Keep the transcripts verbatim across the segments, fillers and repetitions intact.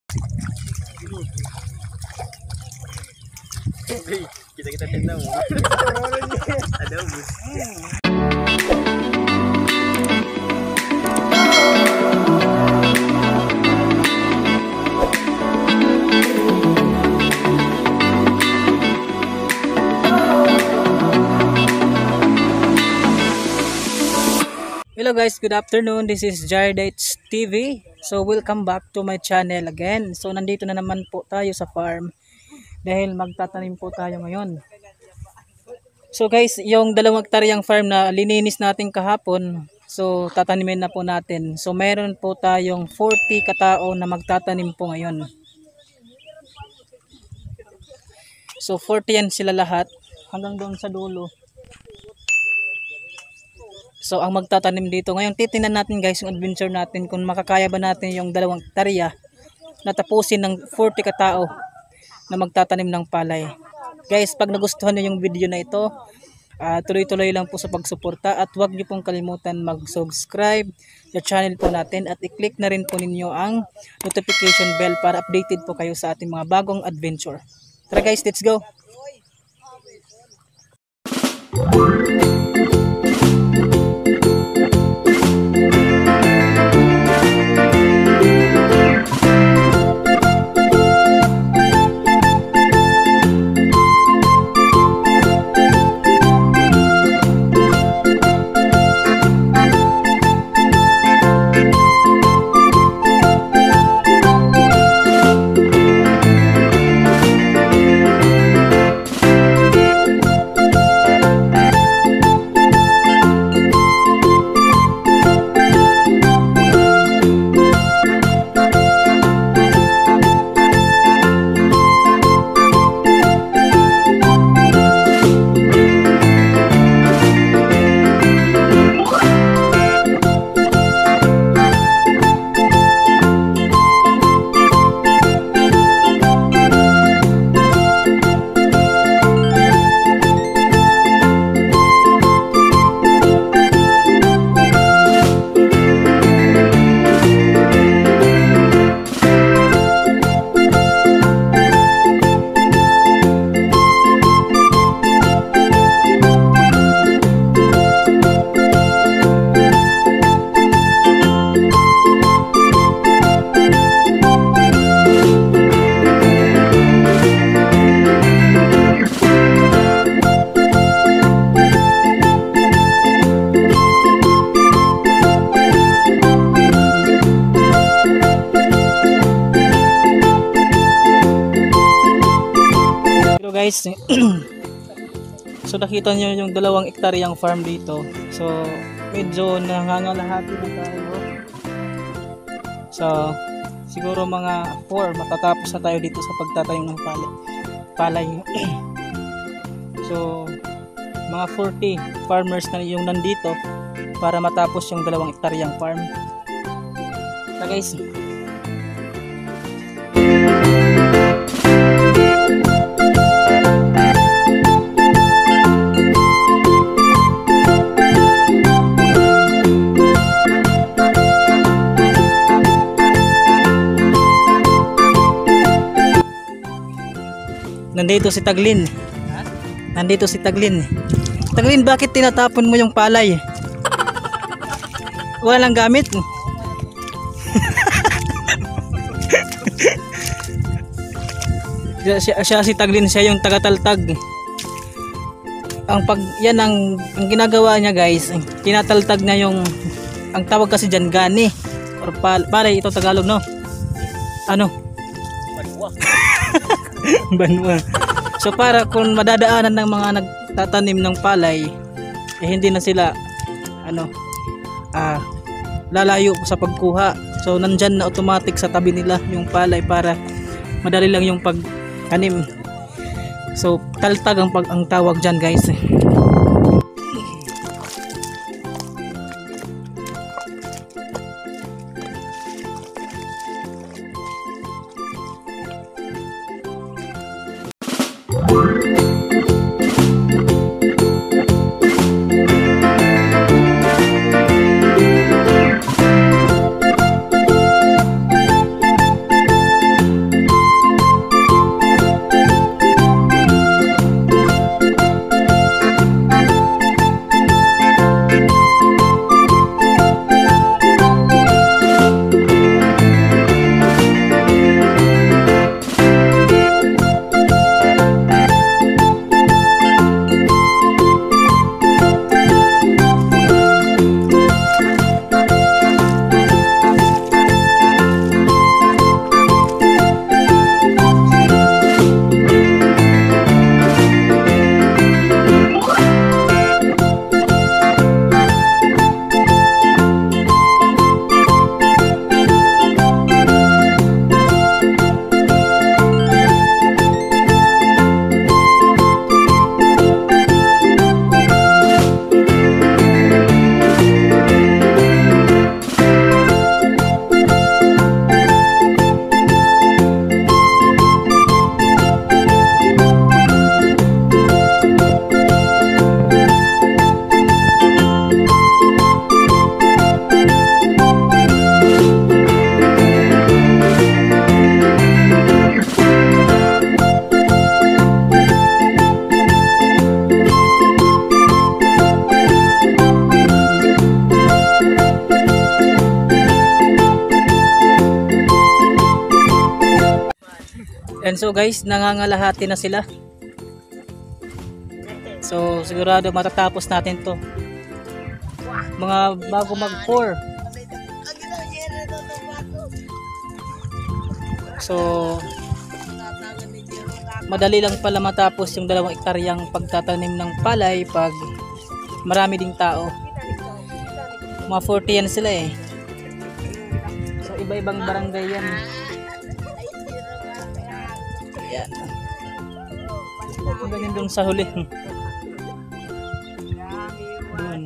Kita-kita tenda mo. Ada bus. Hello guys, good afternoon. This is Jardates T V. So welcome back to my channel again. So nandito na naman po tayo sa farm dahil magtatanim po tayo ngayon. So guys, yung dalawang hektaryang farm na lininis natin kahapon, so tatanimin na po natin. So meron po tayong forty katao na magtatanim po ngayon. So forty yan sila lahat hanggang doon sa dulo. So ang magtatanim dito ngayon, titingnan natin guys yung adventure natin kung makakaya ba natin yung dalawang hektarya na tapusin ng forty katao na magtatanim ng palay. Guys, pag nagustuhan niyo yung video na ito, uh, tuloy-tuloy lang po sa pagsuporta at huwag niyo pong kalimutan mag-subscribe sa channel po natin at i-click na rin po ninyo ang notification bell para updated po kayo sa ating mga bagong adventure. Tara guys, let's go! Guys, so nakita nyo yung dalawang hektaryang farm dito. So medyo nangangalahati na tayo. So siguro mga four matatapos na tayo dito sa pagtatanim ng palay. palay. So mga forty farmers na yung nandito para matapos yung dalawang hektaryang farm. So guys, nandito si Taglin. Nandito si Taglin. Taglin, bakit tinatapon mo yung palay? Walang gamit. siya, siya si Taglin, siya yung tagataltag. Ang pag yan ang, ang ginagawa niya guys, tinataltag niya yung, ang tawag kasi diyan gani or pal, palay, ito Tagalog no. Ano? Banwa. So para kung madadaanan ng mga nagtatanim ng palay, eh hindi na sila ano ah, lalayo sa pagkuha. So nandyan na automatic sa tabi nila yung palay para madali lang yung pag-anim. So taltag ang, pag ang tawag dyan guys. And so guys, nangangalahati na sila. So sigurado matatapos natin to. Mga bago mag four. So madali lang pala matapos yung dalawang ektaryang pagtatanim ng palay pag marami ding tao. Mga forty yan sila eh. So iba-ibang barangay yan. Yan. Ganyan dun sa huli. Dun.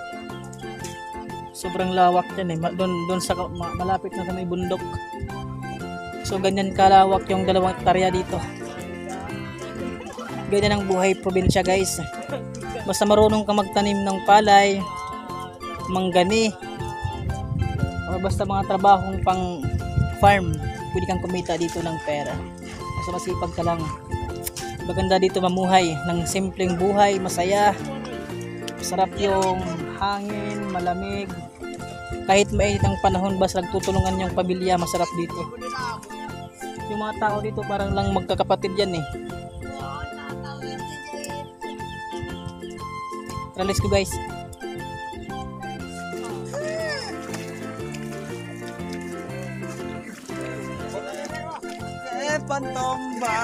Sobrang lawak yan eh. Doon doon sa malapit na sa may bundok. So ganyan kalawak yung dalawang hektarya dito. Ganyan ang buhay probinsya guys. Basta marunong ka magtanim ng palay, manggani, o basta mga trabahong pang farm, pwede kang kumita dito ng pera. Basta masipag ka lang. Maganda dito mamuhay ng simpleng buhay, masaya. Masarap yung hangin, malamig. Kahit mainit ang panahon, basta nagtutulungan yung pamilya, masarap dito. Yung mga tao dito parang lang magkakapatid yan eh. Tara, let's go guys. Eh, pantomba.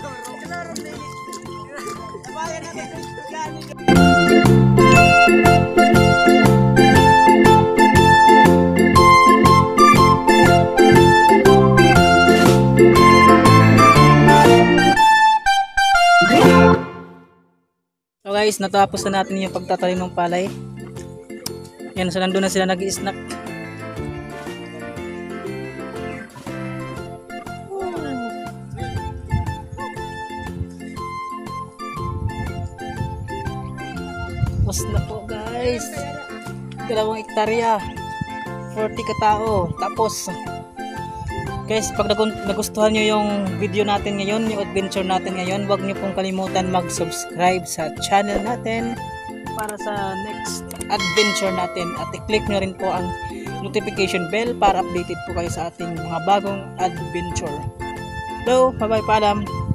So guys, natapos na natin yung pagtatanim ng palay. Yan, so nandun na sila nag-i-snack. Tapos na po guys. Dalawang hektarya. forty katao. Tapos guys, pag nagustuhan nyo yung video natin ngayon, yung adventure natin ngayon, huwag nyo pong kalimutan mag-subscribe sa channel natin para sa next adventure natin. At i-click nyo rin po ang notification bell para updated po kayo sa ating mga bagong adventure. Hello, bye bye, paalam.